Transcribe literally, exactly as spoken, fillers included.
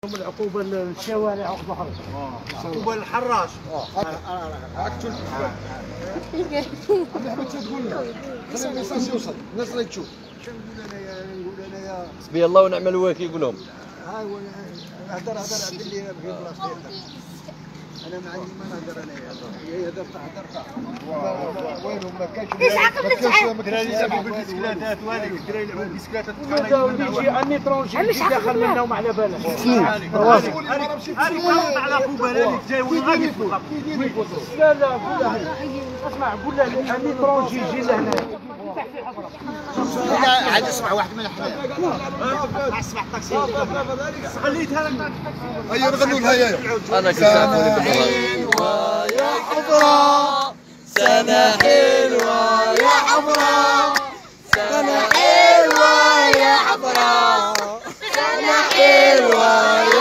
العقوبه للشوارع وقت اخرى. عقوبه للحراش. هاك تقول تقول لنا خلي الميساج يوصل الناس اللي تشوف. شنو نقول انا يا نقول انا يا حسبي الله ونعم الوكيل يقول لهم. هاي هدر هدر عدل لي انا بغيت بلاصتي. انا ما عندي ما نهدر انا هي هدرت هدرت. وينهم ما كانش ما كانش يلعبوا بالبسكلاتات وهذيك الدراري يلعبوا بالبسكلاتات. يجي اني ترونجي يجي داخل منا وما على بالك. هذيك على عقوبه هذيك جاي وغادي فوق. لا لا قول له اسمع قول له اني ترونجي يجي لهنا. عاد اسمع واحد من احنا اسمع الطاكسي خليتها لك. هيا نغنوا لها يا انا كنت سنة حلوة يا حضرة سنة حلوة يا حضرة سنة حلوة يا حضرة سنة حلوة